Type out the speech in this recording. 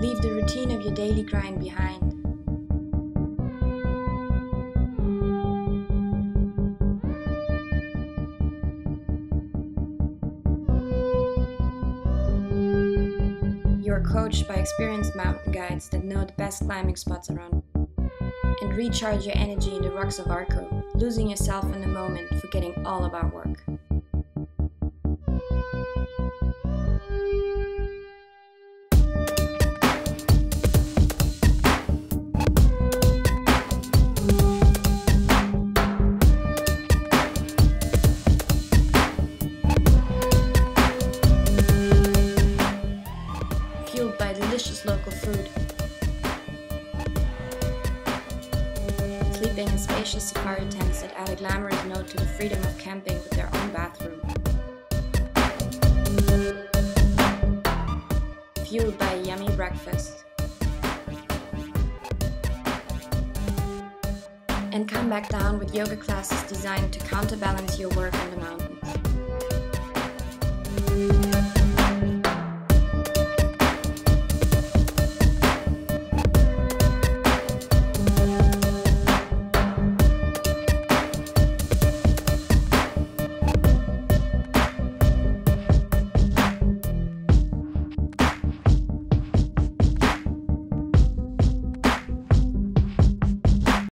Leave the routine of your daily grind behind. You are coached by experienced mountain guides that know the best climbing spots around. And recharge your energy in the rocks of Arco, losing yourself in the moment, forgetting all about work. Fueled by delicious local food. Sleeping in spacious safari tents that add a glamorous note to the freedom of camping with their own bathroom. Fueled by a yummy breakfast. And come back down with yoga classes designed to counterbalance your work on the mountains.